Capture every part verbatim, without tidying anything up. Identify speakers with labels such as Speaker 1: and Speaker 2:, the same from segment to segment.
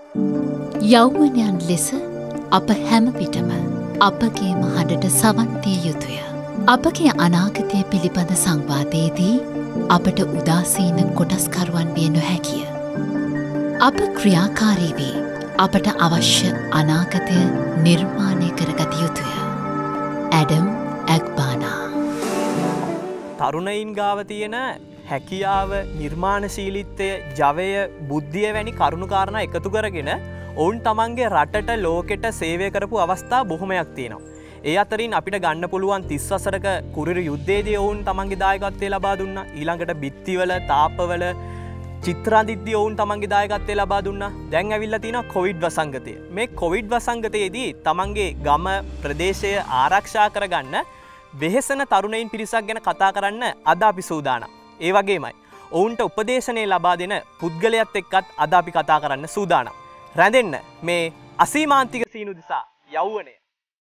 Speaker 1: යෞවනයන් ලෙස අප හැම විටම අපගේ මහඩට සවන් දිය යුතුය. අපගේ අනාගතය පිළිබඳ සංවාදයේදී අපට උදාසීන කොටස්කරුවන් විය නොහැකිය. අප ක්‍රියාකාරී වී අපට අවශ්‍ය අනාගතය නිර්මාණය කරගත යුතුය. ඇඩම් ඇග්බානා.
Speaker 2: තරුණයින් ගාව තියෙන හැකියාව, නිර්මාණශීලීත්වය, ජවය, බුද්ධිය වැනි කරුණු කාරණා එකතු කරගෙන ඔවුන් තමන්ගේ රටට ලෝකෙට සේවය කරපු අවස්ථා බොහොමයක් තියෙනවා. ඒ අතරින් අපිට ගන්න පුළුවන් තිස් වසරක කුරිරු යුද්ධයේදී ඔවුන් තමන්ගේ දායකත්වය ලබා දුන්නා. ඊළඟට බිත්තිවල, තාපවල චිත්‍රාදිද්දී ඔවුන් තමන්ගේ දායකත්වය ලබා දුන්නා. දැන් ඇවිල්ලා තියෙනවා කොවිඩ් වසංගතය. මේ කොවිඩ් වසංගතයේදී තමන්ගේ ගම, ප්‍රදේශය ආරක්ෂා කරගන්න වෙහෙසන තරුණයින් පිරිසක් ගැන කතා කරන්න අද අපි සූදානම්. ඒ වගේමයි ඔවුන්ට උපදේශනය ලබා දෙන පුද්ගලයාත් එක්කත් අද අපි කතා කරන්න සූදානම්. රැඳෙන්න මේ අසීමාන්තික සීනු දිසා යෞවනය.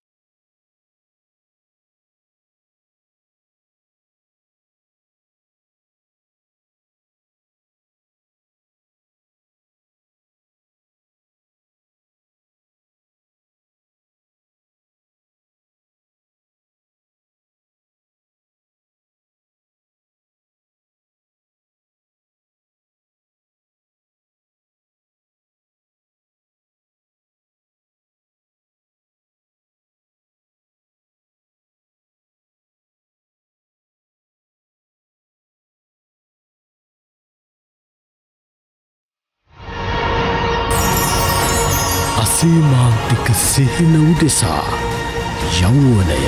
Speaker 3: අසීමාන්තික සිහින උදෙසා යෞවනය.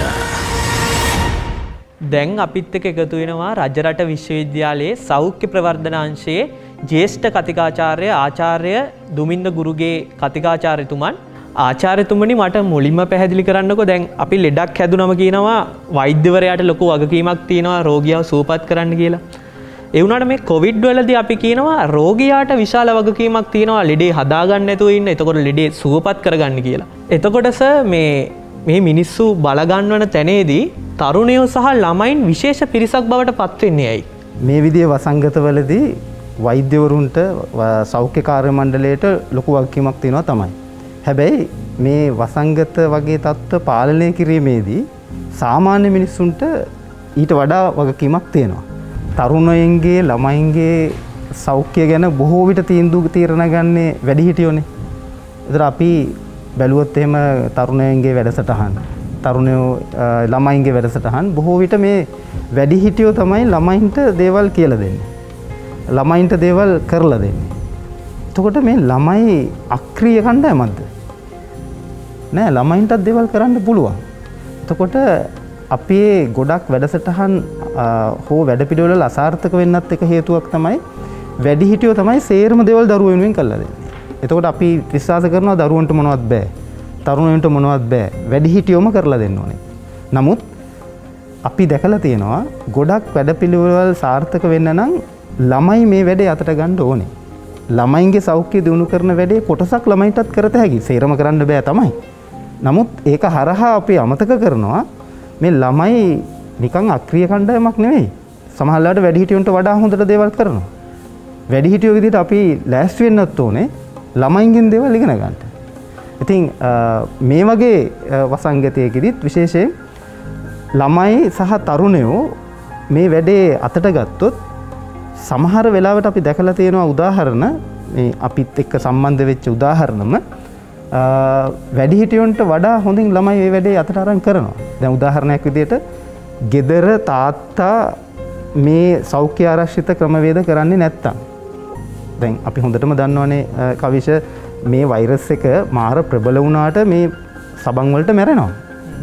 Speaker 2: දැන් අපිත් එක්ක එකතු වෙනවා රජරට විශ්වවිද්‍යාලයේ සෞඛ්‍ය ප්‍රවර්ධන අංශයේ ජ්‍යෙෂ්ඨ කතිකාචාර්ය ආචාර්ය දුමින්ද ගුරුගේ කතිකාචාර්යතුමන්. ආචාර්යතුමනි, මට මුලින්ම පැහැදිලි කරන්නකෝ, දැන් අපි ලෙඩක් හැදුනම කියනවා වෛද්‍යවරයාට ලොකු වගකීමක් තියෙනවා රෝගියාව සුවපත් කරන්න කියලා. ඒ වුණාට මේ කොවිඩ් වලදී අපි කියනවා රෝගියාට විශාල වගකීමක් තියෙනවා ලෙඩේ හදාගන්න නැතුව ඉන්න. එතකොට ලෙඩේ සුවපත් කරගන්න කියලා. එතකොට සර් මේ මේ මිනිස්සු බලගන්වන තැනේදී තරුණයෝ සහ ළමයින් විශේෂ පිරිසක් බවට පත් වෙන්නේ ඇයි?
Speaker 4: මේ විදිහේ වසංගතවලදී වෛද්‍යවරුන්ට සෞඛ්‍ය කාර්ය මණ්ඩලයට ලොකු වගකීමක් තියෙනවා තමයි. හැබැයි මේ වසංගත වගේ තත්ත්ව පාලනය කිරීමේදී සාමාන්‍ය මිනිස්සුන්ට ඊට වඩා වගකීමක් තියෙනවා. තරුණයන්ගේ ළමයින්ගේ සෞඛ්‍ය ගැන බොහෝ විට තීන්දුව తీරන ගන්නේ වැඩිහිටියෝනේ. ඒතර අපි බැලුවොත් එහෙම තරුණයන්ගේ වැඩසටහන්, තරුණයෝ ළමයින්ගේ වැඩසටහන් බොහෝ විට මේ වැඩිහිටියෝ තමයි ළමයින්ට දේවල් කියලා දෙන්නේ. ළමයින්ට දේවල් කරලා දෙන්නේ. එතකොට මේ ළමයි අක්‍රීය කණ්ඩායමක්ද? නෑ, ළමයින්ටත් දේවල් කරන්න පුළුවන්. එතකොට අපි ගොඩක් වැඩසටහන් හෝ වැඩපිළිවෙල අසාර්ථක වෙන්නත් එක හේතුවක් තමයි වැඩිහිටියෝ තමයි සේරම දේවල් දරුවෝ වෙනුවෙන් කරලා දෙන්නේ. එතකොට අපි විශ්වාස කරනවා දරුවන්ට මොනවත් බෑ, තරුණයන්ට මොනවත් බෑ, වැඩිහිටියෝම කරලා දෙන්න ඕනේ. නමුත් අපි දැකලා තියෙනවා ගොඩක් වැඩපිළිවෙල සාර්ථක වෙන්න නම් ළමයි මේ වැඩේ අතට ගන්න ඕනේ. ළමයින්ගේ සෞඛ්‍ය දියුණු කරන වැඩේ කොටසක් ළමයින්ටත් කරත හැකි. සේරම කරන්න බෑ තමයි. නමුත් ඒක හරහා අපි අමතක කරනවා මේ ළමයි නිකන් අක්‍රීය කණ්ඩායමක් නෙවෙයි. සමහරවිට වැඩිහිටියන්ට වඩා හොඳට දේවල් කරනවා. වැඩිහිටියෝ විදිහට අපි ලෑස්ති වෙන්නත් ඕනේ ළමයින්ගෙන් දේවල් ඉගෙන ගන්න. ඉතින් මේ වගේ වසංගතයකදීත් විශේෂයෙන් ළමයි සහ තරුණයෝ මේ වැඩේ අතට ගත්තොත් සමහර වෙලාවට අපි දැකලා තියෙනවා උදාහරණ, මේ අපිත් එක්ක සම්බන්ධ වෙච්ච උදාහරණම වැඩිහිටියන්ට වඩා හොඳින් ළමයි මේ වැඩේ අතට අරන් කරනවා. දැන් උදාහරණයක් විදිහට ගෙදර තාත්තා මේ සෞඛ්‍ය ආරක්ෂිත ක්‍රමවේද කරන්නේ නැත්තම්, දැන් අපි හොඳටම දන්නවනේ කවිෂ, මේ වෛරස් එක මාර ප්‍රබල වුණාට මේ සබන් වලට මැරෙනවා.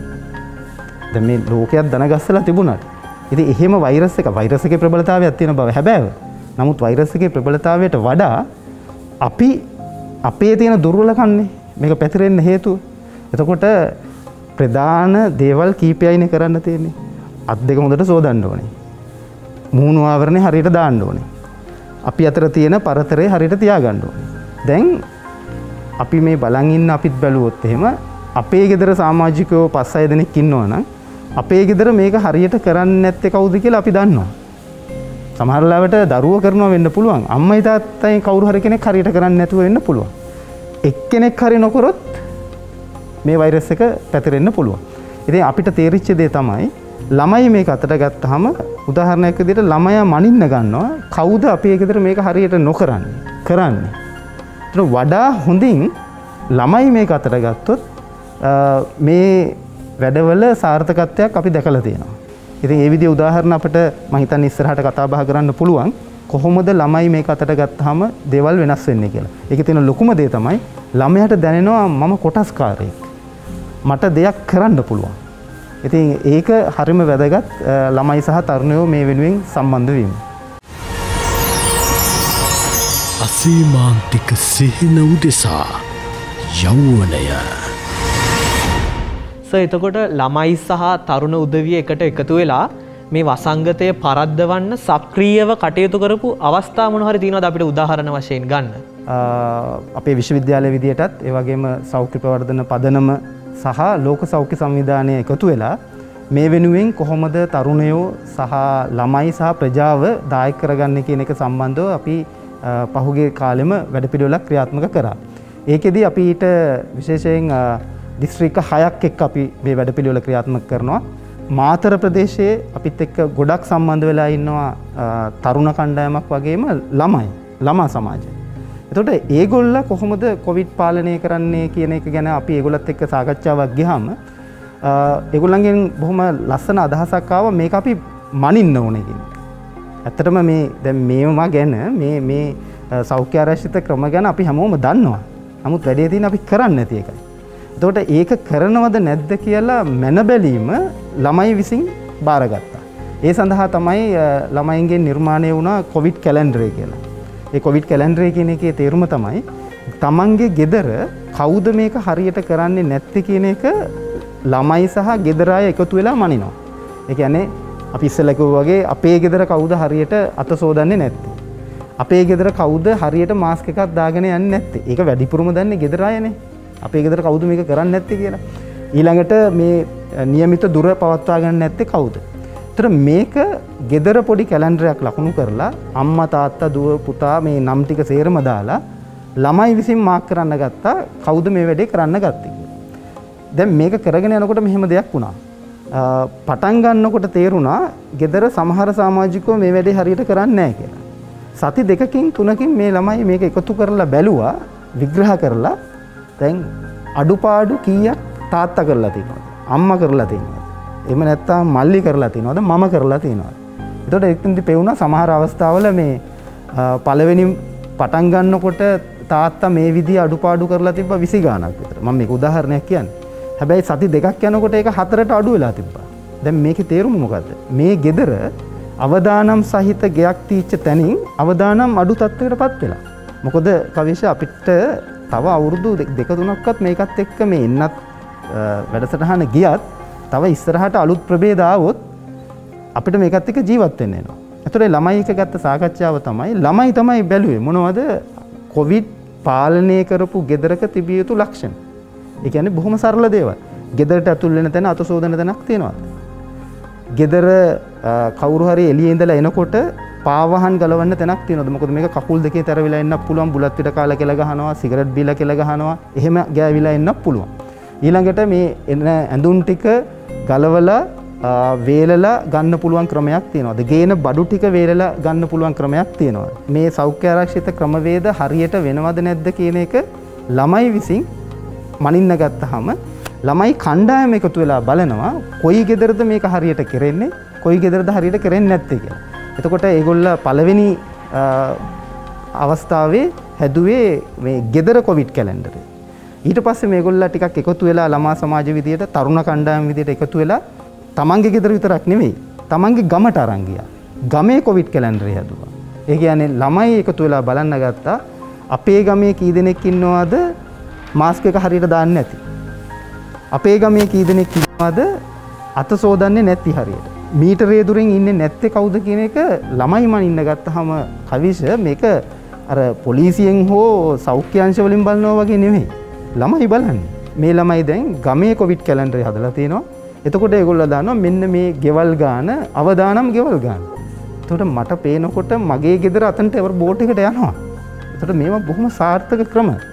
Speaker 4: දැන් මේ ලෝකයක් දනගස්සලා තිබුණාට. ඉතින් එහෙම වෛරස් එක වෛරස් එකේ ප්‍රබලතාවයක් තියෙන බව හැබැයි. නමුත් වෛරස් එකේ ප්‍රබලතාවයට වඩා අපි අපේ තියෙන දුර්වලකම්නේ මේක පැතිරෙන්න හේතුව. එතකොට ප්‍රධාන දේවල් කීපයයිනේ කරන්න තියෙන්නේ. අත් දෙක හොඳට සෝදන්න ඕනේ. මූණු ආවරණේ හරියට දාන්න ඕනේ. අපි අතර තියෙන පරතරය හරියට තියාගන්න ඕනේ. දැන් අපි මේ බලන් ඉන්න අපිත් බැලුවොත් එහෙම අපේ ගෙදර සමාජිකයෝ පස් හය දෙනෙක් ඉන්නවා නම් අපේ ගෙදර මේක හරියට කරන්නේ නැත්තේ කවුද කියලා අපි දන්නවා. සමහර ලාවට දරුවෝ කරනවා වෙන්න පුළුවන්. අම්මයි තාත්තයි කවුරු හරි කෙනෙක් හරියට කරන්නේ නැතුව වෙන්න පුළුවන්. එක්කෙනෙක් හරි නොකරොත් මේ වෛරස් එක පැතිරෙන්න පුළුවන්. ඉතින් අපිට තේරිච්ච දේ තමයි ළමයි මේක අතට ගත්තාම උදාහරණයක් විදිහට ළමයා මනින්න ගන්නවා කවුද අපේ ගෙදර මේක හරියට නොකරන්නේ කරන්නේ. ඒතර වඩා හොඳින් ළමයි මේක අතට ගත්තොත් මේ වැඩවල සාර්ථකත්වයක් අපි දැකලා තියෙනවා. ඉතින් ඒ විදිහේ උදාහරණ අපිට මම හිතන්නේ ඉස්සරහට කතා බහ කරන්න පුළුවන් කොහොමද ළමයි මේක අතට ගත්තාම දේවල් වෙනස් වෙන්නේ කියලා. ඒකේ තියෙන ලොකුම දේ තමයි ළමයාට දැනෙනවා මම කොටස්කාරයෙක්. මට දෙයක් කරන්න පුළුවන්. ඉතින් ඒක හරිම වැදගත් ළමයි සහ තරුණයෝ මේ වෙනුවෙන් සම්බන්ධ වීම.
Speaker 3: අසීමාන්තික සිහින උදෙසා යෞවනය.
Speaker 2: සර් එතකොට ළමයි සහ තරුණ උදවිය එකට එකතු වෙලා මේ වසංගතය පරද්දවන්න සක්‍රියව කටයුතු කරපු අවස්ථා මොන හරි තියෙනවද අපිට උදාහරණ වශයෙන් ගන්න?
Speaker 4: අපේ විශ්වවිද්‍යාලය විදියටත් ඒ වගේම සෞඛ්‍ය ප්‍රවර්ධන පදනම සහ ලෝක සෞඛ්‍ය සංවිධානය එකතු වෙලා මේ වෙනුවෙන් කොහොමද තරුණයෝ සහ ළමයි සහ ප්‍රජාව දායක කරගන්නේ කියන එක සම්බන්ධව අපි පහුගිය කාලෙම වැඩපිළිවෙලක් ක්‍රියාත්මක කරා. ඒකෙදි අපි ඊට විශේෂයෙන් දිස්ත්‍රික්ක හයක් එක්ක අපි මේ වැඩපිළිවෙල ක්‍රියාත්මක කරනවා. මාතර ප්‍රදේශයේ අපිත් එක්ක ගොඩක් සම්බන්ධ වෙලා ඉන්නවා තරුණ කණ්ඩායමක් වගේම ළමයි ළමා සමාජය. එතකොට ඒගොල්ල කොහොමද කොවිඩ් පාලනය කරන්නේ කියන එක ගැන අපි ඒගොල්ලත් එක්ක සාකච්ඡාවක් ගියාම ඒගොල්ලන්ගෙන් බොහොම ලස්සන අදහසක් ආවා මේක අපි මනින්න ඕනේ කියන එක. ඇත්තටම මේ දැන් මේවා ගැන මේ මේ සෞඛ්‍ය ආරක්ෂිත ක්‍රම ගැන අපි හැමෝම දන්නවා. නමුත් වැඩේ තියෙන අපි කරන්නේ නැති එකයි. එතකොට ඒක කරනවද නැද්ද කියලා මැන බැලීම ළමයි විසින් බාරගත්තා. ඒ සඳහා තමයි ළමයින්ගෙන් නිර්මාණය වුණා කොවිඩ් කැලෙන්ඩරය කියලා. ඒ කොවිඩ් කැලෙන්ඩරය කියන එකේ තේරුම තමයි තමන්ගේ ගෙදර කවුද මේක හරියට කරන්නේ නැත්තේ කියන එක ළමයි සහ ගෙදර අය එකතු වෙලා මනිනවා. ඒ කියන්නේ අපි ඉස්සෙල්ලා කිව්වා වගේ අපේ ගෙදර කවුද හරියට අත සෝදන්නේ නැත්තේ. අපේ ගෙදර කවුද හරියට මාස්ක් එකක් දාගෙන යන්නේ නැත්තේ. ඒක වැඩිපුරම දන්නේ ගෙදර අයනේ. අපේ ගෙදර කවුද මේක කරන්නේ නැත්තේ කියලා. ඊළඟට මේ નિયમિત දුර පවත්වා ගන්න නැත්තේ කවුද? ඒතර මේක ගෙදර පොඩි කැලෙන්ඩරයක් ලකුණු කරලා අම්මා තාත්තා දුව පුතා මේ නම් ටික සේරම දාලා ළමයි විසින් මාක් කරන්න ගත්තා කවුද මේ වැඩේ කරන්න ගත්තේ කියලා. දැන් මේක කරගෙන යනකොට මෙහෙම දෙයක් වුණා. පටන් ගන්නකොට තේරුණා ගෙදර සමහර සමාජිකයෝ මේ වැඩේ හරියට කරන්නේ නැහැ කියලා. සති දෙකකින් තුනකින් මේ ළමයි මේක එකතු කරලා බැලුවා විග්‍රහ කරලා දැන් අඩුපාඩු කීයක් තාත්තා කරලා තියෙනවද අම්මා කරලා තියෙනවද එහෙම නැත්නම් මල්ලි කරලා තියෙනවද මම කරලා තියෙනවද. එතකොට එක්කෙන්දි පෙවුණා සමහර අවස්ථාවල මේ පළවෙනි පටන් ගන්නකොට තාත්තා මේ විදිහ අඩුපාඩු කරලා තිබ්බා විසි ගාණක් විතර. මම මේක උදාහරණයක් කියන්නේ. හැබැයි සති දෙකක් යනකොට ඒක හතරට අඩු වෙලා තිබ්බා. දැන් මේකේ තේරුම මොකද්ද? මේ ගෙදර අවදානම් සහිත ගයක් තීච්ච තැනින් අවදානම් අඩු තත්ත්වයකටපත් වෙලා. මොකද කවිෂ අපිට තව අවුරුදු දෙක තුනක්වත් මේකත් එක්ක මේ එන්නත් වැඩසටහන ගියත් තව ඉස්සරහට අලුත් ප්‍රභේද ආවොත් අපිට මේකත් එක්ක ජීවත් වෙන්න වෙනවා. ඒතරේ ළමයි එක ගත්ත සාකච්ඡාව තමයි ළමයි තමයි බැලුවේ මොනවද කොවිඩ් පාලනය කරපු ගෙදරක තිබිය යුතු ලක්ෂණ. ඒ කියන්නේ බොහොම සරල දේවල්. ගෙදරට ඇතුල් වෙන තැන අත සෝදන තැනක් තියෙනවා. ගෙදර කවුරු හරි එළියේ ඉඳලා එනකොට පාවහන් ගලවන්න තැනක් තියෙනවද? මොකද මේක කකුල් දෙකේ තැරවිලා එන්නත් පුළුවන්, බුලත් පිට කාලා කියලා ගහනවා, සිගරට් බීලා කියලා ගහනවා, එහෙම ගෑවිලා එන්නත් පුළුවන්. ඊළඟට මේ එන ඇඳුම් ටික ගලවලා වේලලා ගන්න පුළුවන් ක්‍රමයක් තියෙනවද? ගේන බඩු ටික වේලලා ගන්න පුළුවන් ක්‍රමයක් තියෙනවද? මේ සෞඛ්‍ය ආරක්ෂිත ක්‍රමවේද හරියට වෙනවද නැද්ද කියන එක ළමයි විසින් මනින්න ගත්තාම ළමයි කණ්ඩායම එකතු වෙලා බලනවා කොයි ගෙදරද මේක හරියට කරන්නේ, කොයි ගෙදරද හරියට කරන්නේ නැත්තේ කියලා. එතකොට ඒගොල්ල පළවෙනි අවස්ථාවේ හැදුවේ මේ ගෙදර කොවිඩ් කැලෙන්ඩරය. ඊට පස්සේ මේගොල්ලෝ ටිකක් එකතු වෙලා ළමා සමාජ විදියට තරුණ කණ්ඩායම විදියට එකතු වෙලා තමන්ගේ ගෙදර විතරක් නෙවෙයි තමන්ගේ ගමට අරන් ගියා. ගමේ කොවිඩ් කැලෙන්ඩරය හැදුවා. ඒ කියන්නේ ළමයි එකතු වෙලා බලන්න ගත්තා අපේ ගමේ කී දෙනෙක් ඉන්නවද මාස්ක් එක හරියට දාන්නේ නැති. අපේ ගමේ කී දෙනෙක් ඉන්නවද අත සෝදන්නේ නැති හරියට. මීටරේ දුරින් ඉන්නේ නැත්තේ කවුද කියන එක ළමයි මනින්න ගත්තාම කවිෂ මේක අර පොලිසියෙන් හෝ සෞඛ්‍ය අංශ වලින් බලනවා වගේ නෙමෙයි. ළමයි බලන්නේ. මේ ළමයි දැන් ගමේ කොවිඩ් කැලෙන්ඩරය හදලා තිනවා. එතකොට ඒගොල්ලෝ දානවා මෙන්න මේ ගෙවල් ගාන අවදානම් ගෙවල් ගාන. එතකොට මට පේනකොට මගේ ගෙදර අතනට එවර බෝට් එකට යනවා. එතකොට මේවා බොහොම සාර්ථක ක්‍රම.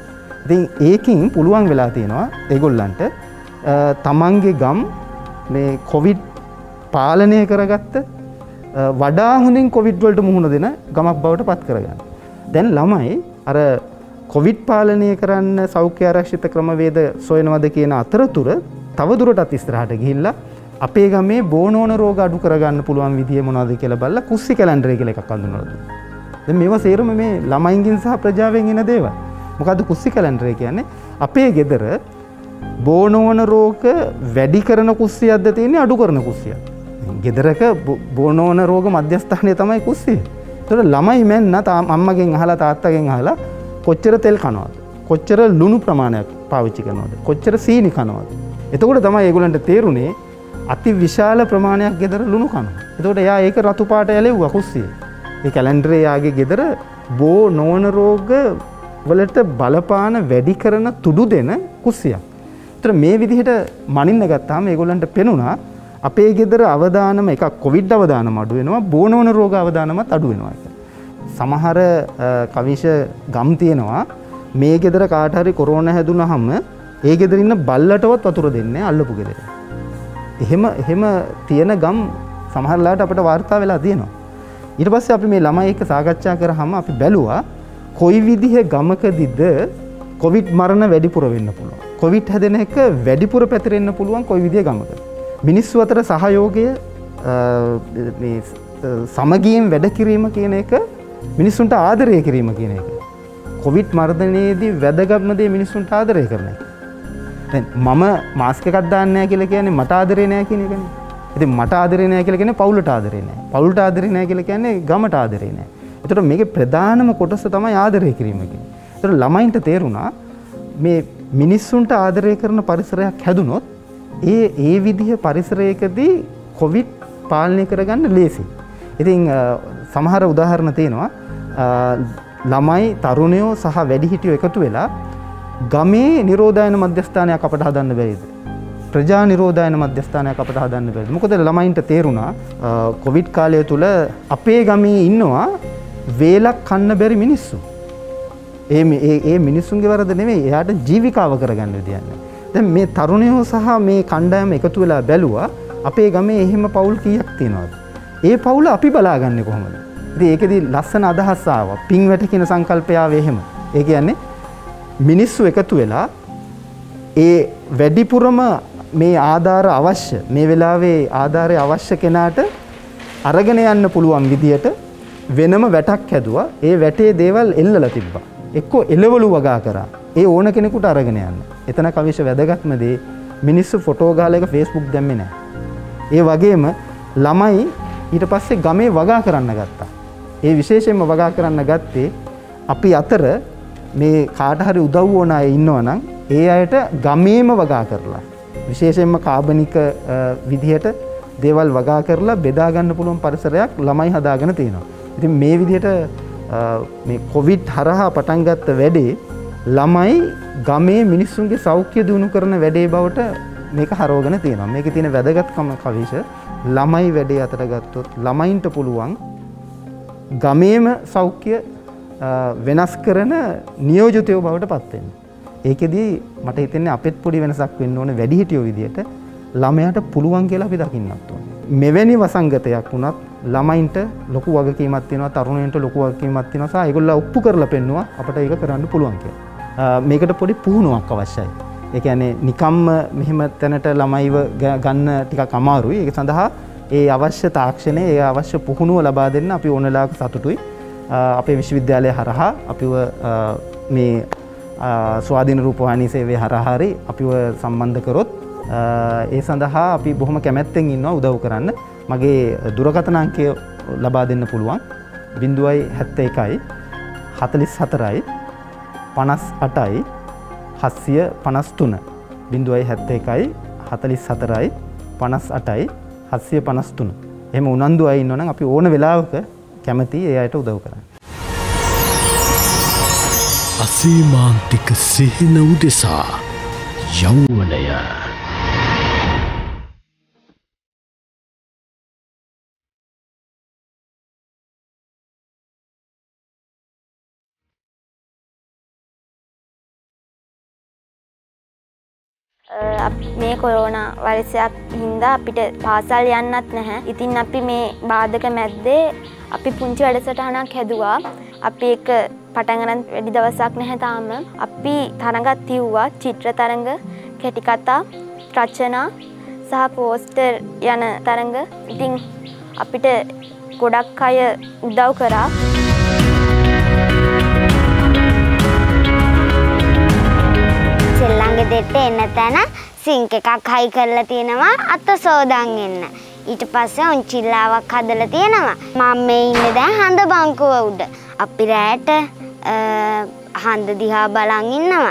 Speaker 4: ඉතින් ඒකින් පුළුවන් වෙලා තියෙනවා ඒගොල්ලන්ට තමන්ගේ ගම් මේ කොවිඩ් පාලනය කරගත්ත වඩා හොඳින් කොවිඩ් වලට මුහුණ දෙන ගමක් බවට පත් කරගන්න. දැන් ළමයි අර කොවිඩ් පාලනය කරන්න සෞඛ්‍ය ආරක්ෂිත ක්‍රමවේද සොයනවද කියන අතරතුර තව දුරටත් ඉස්සරහට ගිහිල්ලා අපේ ගමේ බෝනෝන රෝග අඩු කරගන්න පුළුවන් විදිය මොනවද කියලා බලලා කුස්සි කැලෙන්ඩරය කියලා එකක් අඳුනලා දුන්නා. දැන් මේවා සේරම මේ ළමයින්ගෙන් සහ ප්‍රජාවෙන් එන දේවල්. මොකද්ද කුස්සි කැලෙන්ඩරය කියන්නේ? අපේ ගෙදර බෝනෝන රෝග වැඩි කරන කුස්සියක්ද තියෙන්නේ අඩු කරන කුස්සියක්. ගෙදරක බෝනෝන රෝග මධ්‍යස්ථානය තමයි කුස්සිය. ඒතකොට ළමයි මෙන්න අම්මගෙන් අහලා තාත්තගෙන් අහලා කොච්චර තෙල් කනවද? කොච්චර ලුණු ප්‍රමාණයක් පාවිච්චි කරනවද? කොච්චර සීනි කනවද? එතකොට තමයි ඒගොල්ලන්ට තේරුනේ අති විශාල ප්‍රමාණයක් ගෙදර ලුණු කනවා. එතකොට එයා ඒක රතු පාට ඇලෙව්වා කුස්සියේ. ඒ කැලෙන්ඩරේ යාගේ ගෙදර බෝ නොවන රෝග වලට බලපාන වැඩි කරන තුඩු දෙන කුස්සියක්. ඒතර මේ විදිහට මනින්න ගත්තාම ඒගොල්ලන්ට පෙනුණා අපේ ගෙදර අවදානම එකක් කොවිඩ් අවදානම අඩු වෙනවා බෝ නොවන රෝග අවදානමත් අඩු වෙනවා එක. සමහර කවිෂ ගම් තියෙනවා මේ ගෙදර කාට හරි කොරෝනා හැදුනහම ඒ ගෙදර ඉන්න බල්ලටවත් වතුර දෙන්නේ අල්ලපු ගෙදර. එහෙම එහෙම තියෙන ගම් සමහරලාට අපිට වාර්තා වෙලා තියෙනවා. ඊට පස්සේ අපි මේ ළමයි එක්ක සාකච්ඡා කරාම අපි බැලුවා කොයි විදිහේ ගමකදීද කොවිඩ් මරණ වැඩිපුර වෙන්න පුළුවන්. කොවිඩ් හැදෙන එක වැඩිපුර පැතිරෙන්න පුළුවන් කොයි විදිහේ ගමකද. මිනිස්සු අතර සහයෝගය මේ සමගියෙන් වැඩ කිරීම කියන එක මිනිස්සුන්ට ආදරය කිරීම කියන එක. කොවිඩ් මර්ධනයේදී වැදගත්ම දේ මිනිස්සුන්ට ආදරය කරන එක. දැන් මම මාස්ක් එකක් දාන්නේ නැහැ කියලා කියන්නේ මට ආදරේ නැහැ කියන එකනේ. ඉතින් මට ආදරේ නැහැ කියලා කියන්නේ පවුලට ආදරේ නැහැ. පවුලට ආදරේ නැහැ කියලා කියන්නේ ගමට ආදරේ නැහැ. ඒතර මේකේ ප්‍රධානම කොටස තමයි ආදරය කිරීම කියන්නේ. ඒතර ළමයින්ට තේරුණා මේ මිනිස්සුන්ට ආදරය කරන පරිසරයක් හැදුනොත් ඒ ඒ විදිහ පරිසරයකදී කොවිඩ් පාලනය කරගන්න ලේසියි. ඉතින් සමහර උදාහරණ තියෙනවා ළමයි තරුණයෝ සහ වැඩිහිටියෝ එකතු වෙලා ගමේ නිරෝධායන මධ්‍යස්ථානයක් අපට හදන්න බැරිද? ප්‍රජා නිරෝධායන මධ්‍යස්ථානයක් අපට හදන්න බැරිද? මොකද ළමයින්ට තේරුණා කොවිඩ් කාලය තුල අපේ ගමේ ඉන්නවා වේලක් කන්න බැරි මිනිස්සු. ඒ ඒ මිනිස්සුන්ගේ වරද නෙමෙයි. එයාට ජීවිකාව කරගන්න විදියක් නැහැ. දැන් මේ තරුණයෝ සහ මේ කණ්ඩායම එකතු වෙලා බැලුවා අපේ ගමේ එහෙම පවුල් කීයක් තියෙනවද? ඒ පවුල අපි බලාගන්නේ කොහොමද? ඉතින් ඒකෙදි ලස්සන අදහස් ආවා. පින් වැට කියන සංකල්පය ආවේ එහෙම. ඒ කියන්නේ මිනිස්සු එකතු වෙලා ඒ වැඩිපුරම මේ ආධාර අවශ්‍ය මේ වෙලාවේ ආධාරය අවශ්‍ය කෙනාට අරගෙන යන්න පුළුවන් විදියට වෙනම වැටක් හැදුවා. ඒ වැටේ දේවල් එල්ලලා තිබ්බා. එක්කෝ එළවලු වගා කරා. ඒ ඕන කෙනෙකුට අරගෙන යන්න. එතන කවිෂ වැදගත්ම දේ මිනිස්සු ෆොටෝ ගාලා එක Facebook දැම්මේ නැහැ. ඒ වගේම ළමයි ඊට පස්සේ ගමේ වගා කරන්න ගත්තා. ඒ විශේෂයෙන්ම වගා කරන්න ගත්තේ අපි අතර මේ කාට හරි උදව් වුණ අය ඉන්නවනම් ඒ අයට ගමේම වගා කරලා විශේෂයෙන්ම කාබනික විදිහට දේවල් වගා කරලා බෙදා ගන්න පුළුවන් පරිසරයක් ළමයි හදාගෙන තියෙනවා. ඉතින් මේ විදිහට මේ කොවිඩ් හරහා පටන් ගත්ත වැඩේ ළමයි ගමේ මිනිස්සුන්ගේ සෞඛ්‍ය දියුණු කරන වැඩේ බවට මේක හරවගෙන තියෙනවා. මේකේ තියෙන වැදගත්කම කවිෂ ළමයි වැඩේ අතට ගත්තොත් ළමයින්ට පුළුවන් ගමේම සෞඛ්‍ය වෙනස් කරන නියෝජිතයෝ බවට පත් වෙන්න. ඒකෙදී මට හිතෙන්නේ අපෙත් පොඩි වෙනසක් වෙන්න ඕනේ වැඩිහිටියෝ විදියට ළමයාට පුළුවන් කියලා අපි දකින්නත් ඕනේ. මෙවැනි වසංගතයක් වුණත් ළමයින්ට ලොකු වගකීමක් තියෙනවා, තරුණයන්ට ලොකු වගකීමක් තියෙනවා සහ ඒගොල්ලෝ ඔප්පු කරලා පෙන්නවා අපිට ඒක කරන්න පුළුවන් කියලා. මේකට පොඩි පුහුණුවක් අවශ්‍යයි. ඒ කියන්නේ නිකම්ම මෙහෙම තැනට ළමයිව ගන්න ටිකක් අමාරුයි. ඒක සඳහා ඒ අවශ්‍ය තාක්ෂණය, ඒ අවශ්‍ය පුහුණුව ලබා දෙන්න අපි ඕනලාක සතුටුයි. අපේ විශ්වවිද්‍යාලය හරහා අපිව මේ ස්වාධීන රූපවාහිනී සේවය හරහා හරි අපිව සම්බන්ධ කරොත් ඒ සඳහා අපි බොහොම කැමැත්තෙන් ඉන්නවා උදව් කරන්න. මගේ දුරකථන අංකය ලබා දෙන්න පුළුවන් ज़ीरो सात एक හතළිස් හතරයි පනස් අටයි හත්සිය පනස් තුන ज़ीरो सात एक හතළිස් හතරයි පනස් අටයි හත්සිය පනස් තුන. එහෙම උනන්දු අය ඉන්නවනම් අපි ඕන වෙලාවක කැමති ඒ අයට උදව් කරන්න.
Speaker 3: අසීමාන්තික සිහින උදෙසා යෞවනය
Speaker 5: මේ කොරෝනා වෛරසයක් හින්දා අපිට පාසල් යන්නත් නැහැ. ඉතින් අපි මේ බාධක මැද්දේ අපි පුංචි වැඩසටහනක් හැදුවා. අපි එක පටන් ගන්න වැඩි දවසක් නැහැ තාම. අපි තරඟක් තියුවා. චිත්‍ර තරඟ, කෙටි කතා, රචනා සහ පෝස්ටර් යන තරඟ. ඉතින් අපිට ගොඩක් අය උදව් කරා.
Speaker 6: සෙල්ලංගේ දෙට එන්න තැන සිංක් එකක් හයි කරලා තියෙනවා අත සෝදන් එන්න. ඊට පස්සේ ඔන්චිල්ලාවක් හදලා තියෙනවා. මම මේ ඉන්නේ දැන් හඳ බංකුව උඩ. අපි රැට හඳ දිහා බලන් ඉන්නවා.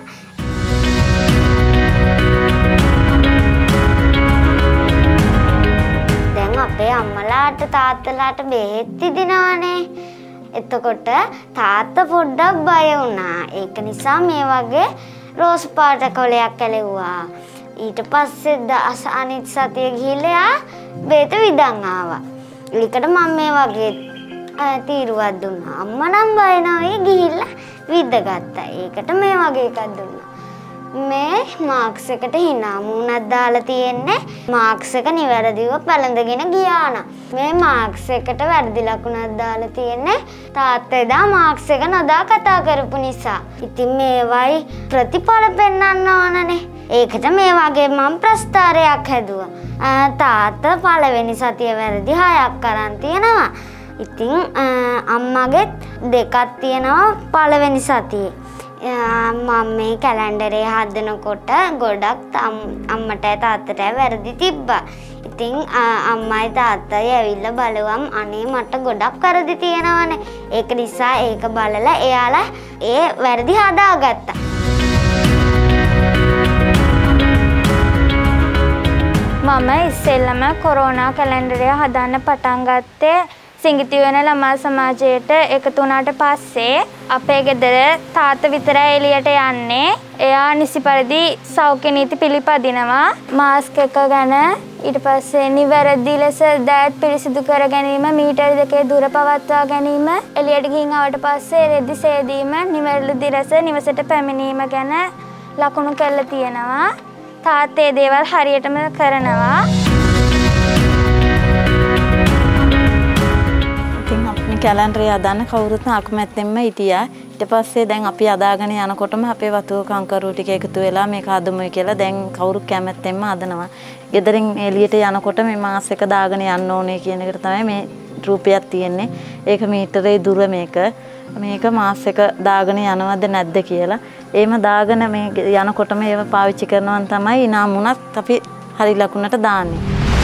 Speaker 6: දැන් අපේ අම්මලාට තාත්තලාට බෙහෙත් ඉදිනවනේ. එතකොට තාත්තා පොඩ්ඩක් බය වුණා. ඒක නිසා මේ වගේ රෝස් පාට කොලයක් ඇලෙව්වා. ඊට පස්සේ දස අනිත් සතිය ගිහිල්ලා බේත විදන් ආවා. ඒකට මම මේ වගේ තීරුවක් දුන්නා. අම්මා නම් බය නැවී ගිහිල්ලා විදගත්තා. ඒකට මේ වගේ එකක් දුන්නා. මේ මාක්ස් එකට hina මූණක් දාලා තියෙන්නේ. මාක්ස් එක නිවැරදිව පැලඳගෙන ගියා නම්. මේ මාක්ස් එකට වැරදි ලකුණක් දාලා තියෙන්නේ. තාත්තා එදා මාක්ස් එක නදා කතා කරපු නිසා. ඉතින් මේවයි ප්‍රතිඵල පෙන්වන්න ඕනනේ. ඒකට මේ වගේ මම ප්‍රස්තාරයක් හැදුවා. තාත්තා පළවෙනි සතිය වැරදි හයක් කරන් තියෙනවා. ඉතින් අම්මගෙත් දෙකක් තියෙනවා පළවෙනි සතියේ. මම මේ කැලෙන්ඩරේ හදනකොට ගොඩක් අම්මට තාත්තට වැරදි තිබ්බා. ඉතින් අම්මයි තාත්තයි ඇවිල්ලා බලුවම් අනේ මට ගොඩක් වැරදි තියෙනවනේ. ඒක නිසා ඒක බලලා එයාලා ඒ වැරදි හදාගත්තා.
Speaker 5: මම ඉස්සෙල්ලම කොරෝනා කැලෙන්ඩරය හදන්න පටන් ගත්තේ සිංගිති වෙන ළමා සමාජයට එකතු වුණාට පස්සේ අපේ ගෙදර තාත්තා විතරයි එළියට යන්නේ. එයා නිසි පරිදි සෞඛ්‍ය නීති පිළිපදිනවා. මාස්ක් එක ගැන ඊට පස්සේ නිවැරදි ලෙස දෑත් පිරිසිදු කර ගැනීම, මීටර දෙකේ දුර පවත්වා ගැනීම, එළියට ගිහින් ආවට පස්සේ රෙදි සේදීම, නිවැරදි ලෙස නිවසට පැමිණීම ගැන ලකුණු කරලා තියෙනවා. තාත්තේ දේවල් හරියටම කරනවා.
Speaker 7: කැලෙන්ඩරේ හදන්න කවුරුත් අකමැත්තෙන්ම හිටියා. ඊට පස්සේ දැන් අපි අදාගෙන යනකොටම අපේ වතුර කංකරු ටික එකතු වෙලා මේක හදමුයි කියලා දැන් කවුරුත් කැමැත්තෙන්ම හදනවා. ගෙදරින් එළියට යනකොට මේ මාස් එක දාගෙන යන්න ඕනේ කියන එකට තමයි මේ රූපයක් තියෙන්නේ. ඒක මීටරේ දුර මේක. මේක මාස් එක දාගෙන යනවද නැද්ද කියලා. එහෙම දාගෙන මේ යනකොටම ඒව පාවිච්චි කරනවා තමයි ඉනාමුණත් අපි හරි ලකුණට දාන්නේ.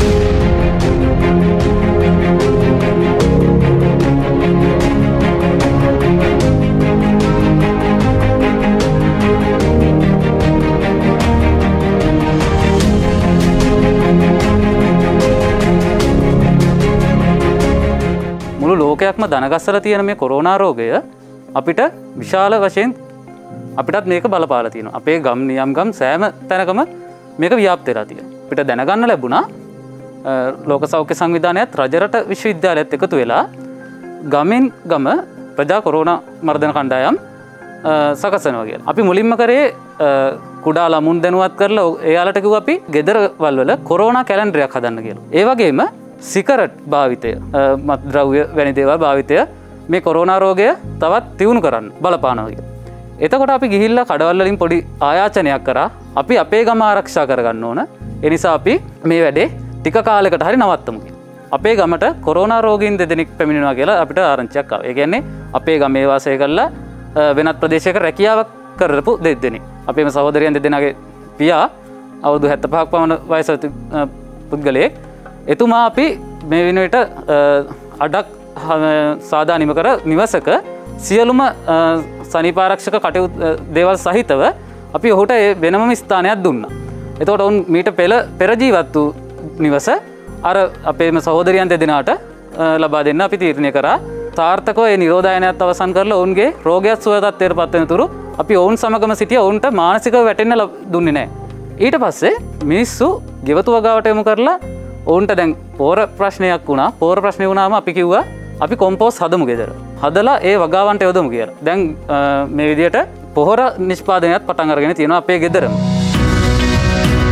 Speaker 8: ලෝකයක්ම දනගස්සලා තියෙන මේ කොරෝනා රෝගය අපිට විශාල වශයෙන් අපිටත් මේක බලපාලා තියෙනවා. අපේ ගම් නියම් ගම් සෑම තැනකම මේක ව්‍යාප්ත වෙලා තියෙනවා. අපිට දැනගන්න ලැබුණා ලෝක සෞඛ්‍ය සංවිධානයත් රජරට විශ්වවිද්‍යාලයත් එකතු වෙලා ගමෙන් ගම ප්‍රජා කොරෝනා මර්ධන කණ්ඩායම් සකසනවා කියලා. අපි මුලින්ම කරේ කුඩා ළමුන් දැනුවත් කරලා එයාලට කිව්වා අපි ගෙදරවල වල කොරෝනා කැලෙන්ඩරයක් හදන්න කියලා. ඒ වගේම සිකරට් භාවිතය, මත්ද්‍රව්‍ය වැනි දේවල් භාවිතය මේ කොරෝනා රෝගය තවත් තියුණු කරන්න බලපානවා කියලා. එතකොට අපි ගිහිල්ලා කඩවල් වලින් පොඩි ආයාචනයක් කරා. අපි අපේ ගම ආරක්ෂා කරගන්න ඕන. ඒ නිසා අපි මේ වැඩේ ටික කාලයකට හරි නවත්තමු කියලා. අපේ ගමට කොරෝනා රෝගීන් දෙදෙනෙක් පැමිණෙනවා කියලා අපිට ආරංචියක් ආවා. ඒ කියන්නේ අපේ ගමේ වාසය කරලා වෙනත් ප්‍රදේශයක රැකියාවක් කරපු දෙදෙනෙක්. අපේම සහෝදරයන් දෙදෙනාගේ පියා අවුරුදු හැත්තෑ පහක් පමණ වයස පුද්ගලයෙක්. එතුමා අපි මේ වෙනුවට අඩක් සාදානිම කර නිවසක සියලුම සනීපාරක්ෂක කටයුතු දේවල් සහිතව අපි ඔහුට වෙනම ස්ථානයක් දුන්නා. එතකොට ඔවුන් මීට පෙර පෙර ජීවත් වූ නිවස අර අපේම සහෝදරයන් දෙදෙනාට ලබා දෙන්න අපි තීරණය කරා. තාර්ථකව ඒ නිරෝධායනයත් අවසන් කරලා ඔවුන්ගේ රෝගයත් සුව තත්ත්වයට පත් වෙන තුරු අපි ඔවුන් සමගම සිටිය ඔවුන්ට මානසිකව වැටෙන්න දුන්නේ නැහැ. ඊට පස්සේ මිනිස්සු ගෙවතු වගාවට යොමු කරලා ඔවුන්ට දැන් පෝර ප්‍රශ්නයක් වුණා. පෝර ප්‍රශ්නේ වුණාම අපි කිව්වා අපි කොම්පෝස් හදමු ගෙදර. හදලා ඒ වගාවන්ට යොදමු කියලා. දැන් මේ විදිහට පොහොර නිෂ්පාදනයත් පටන් අරගෙන තියෙනවා අපේ ගෙදරම.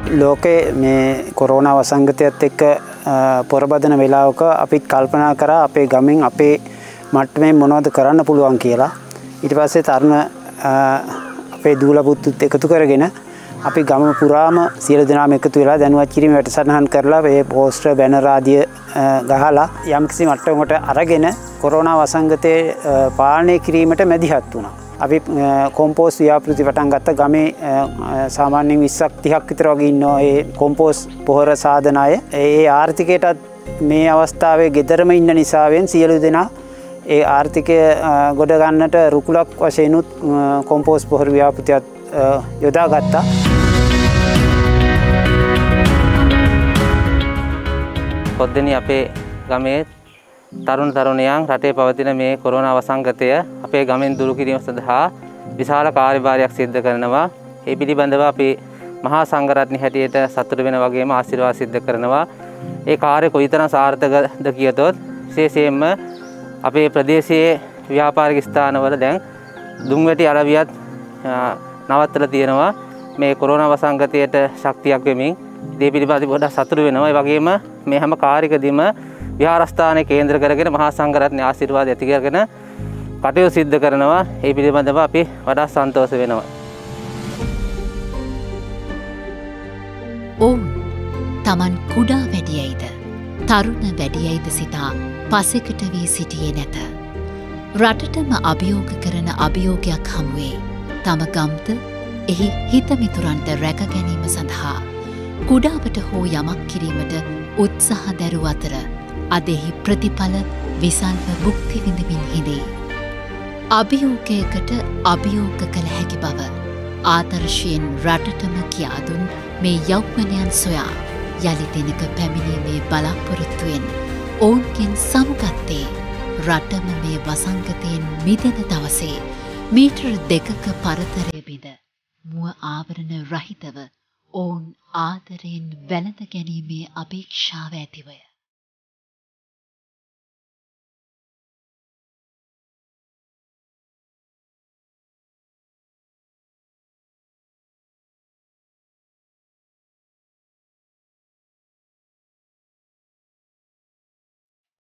Speaker 9: ලෝකේ මේ කොරෝනා වසංගතයත් එක්ක පොරබදන වෙලාවක අපි කල්පනා කරා අපේ ගමෙන් අපේ මට්ටමින් මොනවද කරන්න පුළුවන් කියලා. ඊට පස්සේ තරුණ අපේ දූල පුතුත් එකතු කරගෙන අපි ගම පුරාම සියලු දෙනාම එකතු වෙලා දැනුවත් කිරීම වැඩසටහන් කරලා මේ පෝස්ටර් බැනර් ආදිය ගහලා යම්කිසි මට්ටමකට අරගෙන කොරෝනා වසංගතයේ පාලනය කිරීමට මැදිහත් වුණා. අපි කොම්පෝස්ට් ව්‍යාපෘති පටන් ගත්ත ගමේ සාමාන්‍යයෙන් විස්සක් තිහක් විතර වගේ ඉන්නවා ඒ කොම්පෝස්ට් පොහොර සාධන අය. ඒ ආර්ථිකයටත් මේ අවස්ථාවේ ගෙදරම ඉන්න නිසාවෙන් සියලු දෙනා ඒ ආර්ථිකය ගොඩ ගන්නට රුකුලක් වශයෙන් උත් කොම්පෝස්ට් පොහොර ව්‍යාපෘතියත් යොදා ගත්තා.
Speaker 10: පොද්දෙනි අපේ ගමේ තරුණ තරුණියන් රටේ පවතින මේ කොරෝනා වසංගතය අපේ ගමෙන් දුරු කිරීම සඳහා විශාල කාර්යභාරයක් සිදු කරනවා. ඒ පිළිබඳව අපි මහා සංඝරත්නය හැටියට සතුටු වෙන වගේම ආශිර්වාද සිදු කරනවා. ඒ කාර්ය කොයිතරම් සාර්ථකද කියතොත් විශේෂයෙන්ම අපේ ප්‍රදේශයේ ව්‍යාපාරික ස්ථානවල දැන් දුම්වැටි අරවියත් නවත්තලා තියෙනවා. මේ කොරෝනා වසංගතයට ශක්තියක් වෙමින් ඒ පිළිබඳව පොඩ්ඩක් සතුටු වෙනවා. ඒ වගේම මේ හැම කාර්යකදීම විහාරස්ථානයේ කේන්ද්‍ර කරගෙන මහා සංඝරත්නයේ ආශිර්වාද ඇති කරගෙන කටයුතු සිදු කරනවා. ඒ පිළිබඳව අපි වඩා සන්තෝෂ වෙනවා.
Speaker 1: ඔවුන් තමන් කුඩා වැඩියයිද තරුණ වැඩියයිද සිතා පසෙකට වී සිටියේ නැත. රටටම අභියෝග කරන අභියෝගයක් හමුවේ තම ගම්ද එහි හිතමිතුරන්ට රැක ගැනීම සඳහා කුඩාවට හෝ යමක් කිරීමට උත්සාහ දැරුව අතර අදෙහි ප්‍රතිඵල විසල්ව භුක්ති විඳමින් හිඳේ. අභියෝගයකට අභියෝග කළ හැකි බව ආදර්ශයෙන් රටටම කියා දුන් මේ යෞවනයන් සොයා යළි දිනක පැමිණීමේ බලාපොරොත්තුවෙන් ඔවුන්ගෙන් සමුගත්තේ රටම මේ වසංගතයෙන් මිදෙන දවසේ මීටර් දෙකක පරතරය බිඳ මුව ආවරණ රහිතව ඔවුන් ආදරයෙන් වැළඳ ගැනීමේ අපේක්ෂාව ඇතිවය.